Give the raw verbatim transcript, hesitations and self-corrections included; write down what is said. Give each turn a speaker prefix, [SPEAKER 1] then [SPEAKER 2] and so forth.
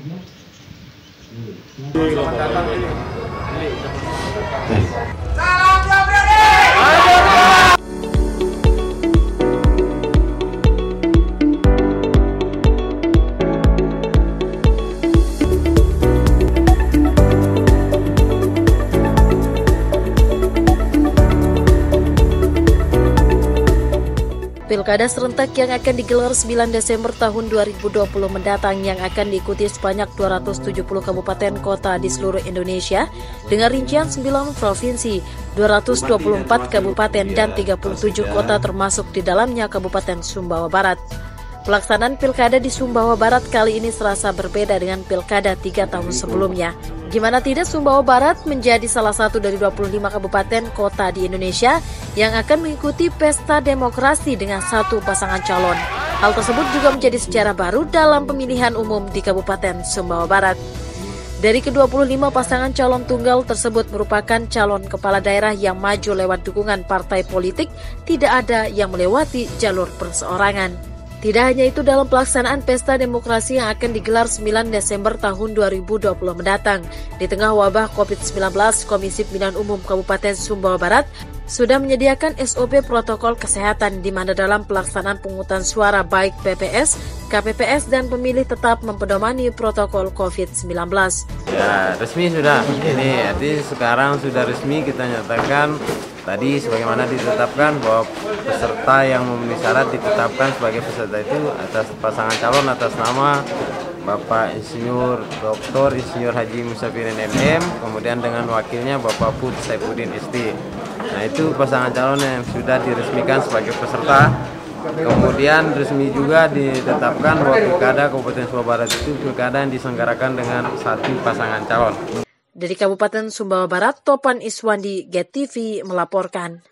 [SPEAKER 1] Selamat datang ini.
[SPEAKER 2] Pilkada serentak yang akan digelar sembilan Desember tahun dua ribu dua puluh mendatang yang akan diikuti sebanyak dua ratus tujuh puluh kabupaten kota di seluruh Indonesia dengan rincian sembilan provinsi, dua ratus dua puluh empat kabupaten dan tiga puluh tujuh kota termasuk di dalamnya Kabupaten Sumbawa Barat. Pelaksanaan pilkada di Sumbawa Barat kali ini serasa berbeda dengan pilkada tiga tahun sebelumnya. Gimana tidak, Sumbawa Barat menjadi salah satu dari dua puluh lima kabupaten kota di Indonesia yang akan mengikuti pesta demokrasi dengan satu pasangan calon. Hal tersebut juga menjadi sejarah baru dalam pemilihan umum di Kabupaten Sumbawa Barat. Dari ke dua puluh lima pasangan calon tunggal tersebut merupakan calon kepala daerah yang maju lewat dukungan partai politik, tidak ada yang melewati jalur perseorangan. Tidak hanya itu, dalam pelaksanaan pesta demokrasi yang akan digelar sembilan Desember tahun dua ribu dua puluh mendatang, di tengah wabah covid sembilan belas, Komisi Pemilihan Umum Kabupaten Sumbawa Barat sudah menyediakan S O P protokol kesehatan di mana dalam pelaksanaan pungutan suara baik P P S, K P P S, dan pemilih tetap mempedomani protokol covid sembilan belas.
[SPEAKER 3] Ya, resmi sudah. Ini arti sekarang sudah resmi kita nyatakan tadi sebagaimana ditetapkan bahwa peserta yang memenuhi syarat ditetapkan sebagai peserta itu atas pasangan calon atas nama Bapak Insinyur Doktor Insinyur Haji Musafirin M M, kemudian dengan wakilnya Bapak Put Saifuddin S T. Nah, itu pasangan calon yang sudah diresmikan sebagai peserta. Kemudian resmi juga ditetapkan bahwa pilkada Kabupaten Sumbawa Barat itu pilkada yang diselenggarakan dengan satu pasangan calon.
[SPEAKER 2] Dari Kabupaten Sumbawa Barat, Topan Iswandi, Get T V melaporkan.